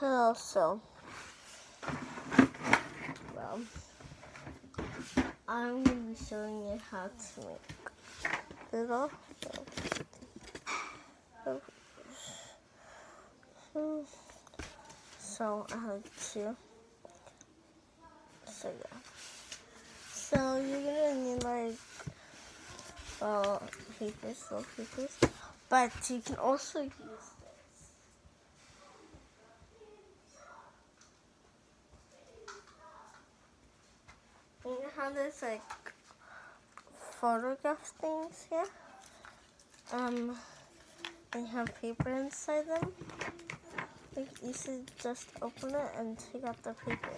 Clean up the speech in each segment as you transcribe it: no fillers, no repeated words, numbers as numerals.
Also, well, I'm going to be showing you how to make little. So I have two. So yeah. So you're gonna need like little papers, but you can also use this. You know how there's like photograph things here? They have paper inside them. You should just open it and take out the paper.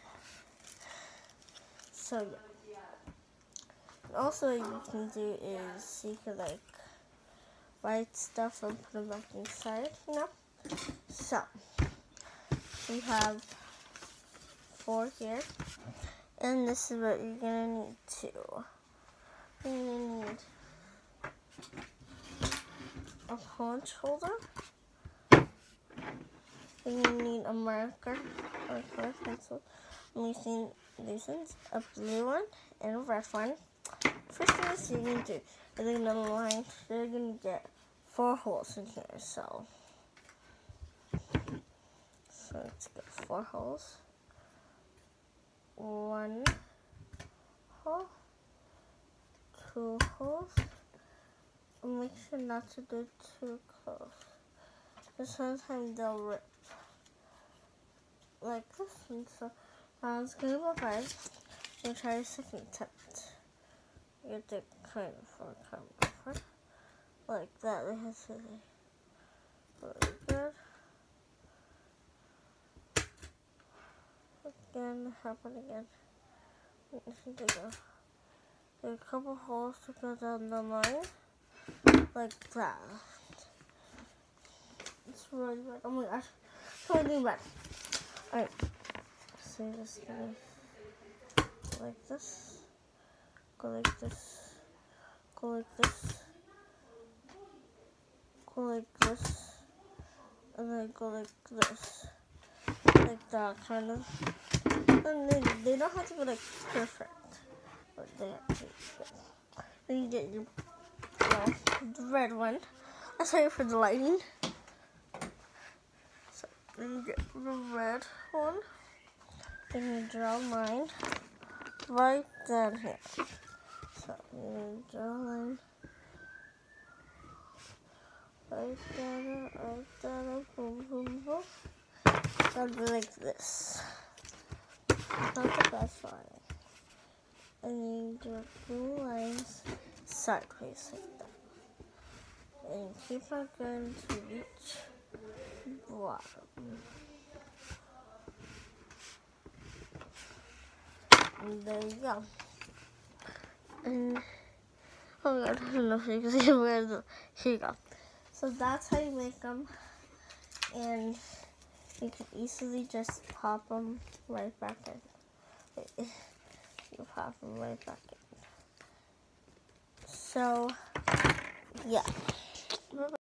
So yeah. And also what you can do is you can like write stuff and put it back inside, you know? So we have 4 here. And this is what you're gonna need too. You're gonna need a punch holder. You're gonna need a marker or a color pencil. I'm using these ones, a blue one and a red one. First thing is you're gonna do, you're gonna line, you're gonna get 4 holes in here. So let's get 4 holes. 1 hole, 2 holes. And make sure not to do too close, because sometimes they'll rip like this. And so now it's gonna go by. We'll try a second attempt. You have to kind of come over like that. It has to be really good. Again, happen again. There are a couple holes to go down the line, like that. It's really bad. Oh my gosh, totally bad. Alright, so you're just gonna like this, go like this, go like this, go like this, and then go like this, like that kind of. And they don't have to be like perfect, but they have to be good. Then you get your the red one. I'm sorry for the lighting. So then you get the red one. Then you draw a line right down here. So you draw a line right down, boom, boom, boom. Something like this. Not the best line. And you draw 2 lines sideways like that. And keep on going to each bottom. And there you go. And oh god, I don't know if you can see where the here you go. So that's how you make them, and you can easily just pop them right back in. You pop them right back in. So yeah.